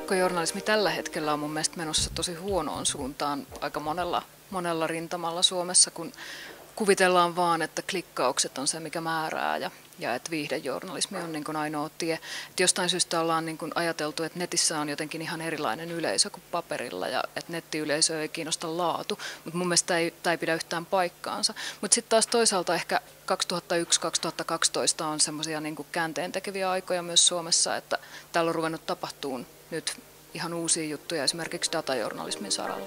Verkkojournalismi tällä hetkellä on mun mielestä menossa tosi huonoon suuntaan aika monella rintamalla Suomessa, kun kuvitellaan vaan, että klikkaukset on se, mikä määrää ja että viihdejournalismi on niin kuin ainoa tie. Et jostain syystä ollaan niin kuin ajateltu, että netissä on jotenkin ihan erilainen yleisö kuin paperilla ja että nettiyleisö ei kiinnosta laatu, mutta mun mielestä tämä ei pidä yhtään paikkaansa. Mutta sitten taas toisaalta ehkä 2001-2012 on semmoisia niin kuin käänteentekeviä aikoja myös Suomessa, että täällä on ruvennut tapahtumaan nyt ihan uusia juttuja esimerkiksi datajournalismin saralla.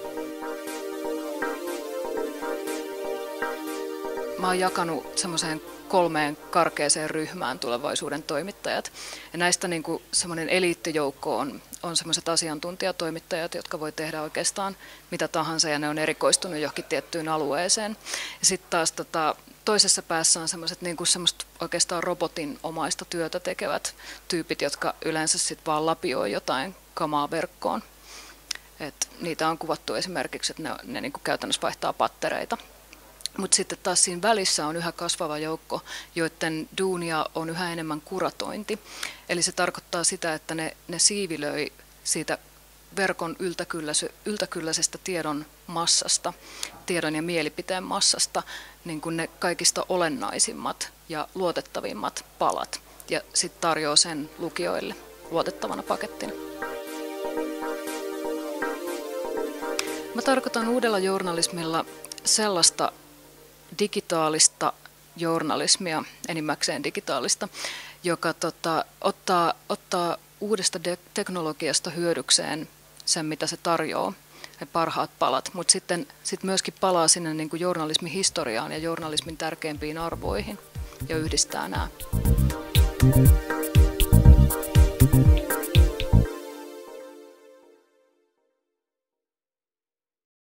Mä oon jakanut semmoiseen 3 karkeaseen ryhmään tulevaisuuden toimittajat. Ja näistä niin kuin semmoinen eliittijoukko on semmoiset asiantuntijatoimittajat, jotka voi tehdä oikeastaan mitä tahansa ja ne on erikoistunut johonkin tiettyyn alueeseen. Ja sitten taas toisessa päässä on semmoiset niin kuin semmoista oikeastaan robotin omaista työtä tekevät tyypit, jotka yleensä sitten vaan lapioi jotain kamaa verkkoon. Et niitä on kuvattu esimerkiksi, että ne niin kuin käytännössä vaihtaa pattereita. Mutta sitten taas siinä välissä on yhä kasvava joukko, joiden duunia on yhä enemmän kuratointi. Eli se tarkoittaa sitä, että ne siivilöi siitä verkon yltäkylläisestä tiedon massasta, tiedon ja mielipiteen massasta, niin kuin ne kaikista olennaisimmat ja luotettavimmat palat. Ja sitten tarjoaa sen lukijoille luotettavana pakettina. Mä tarkoitan uudella journalismilla sellaista digitaalista journalismia, enimmäkseen digitaalista, joka ottaa uudesta teknologiasta hyödykseen sen, mitä se tarjoaa, ne parhaat palat, mutta sitten myöskin palaa sinne niin kuin journalismin historiaan ja journalismin tärkeimpiin arvoihin ja yhdistää nämä.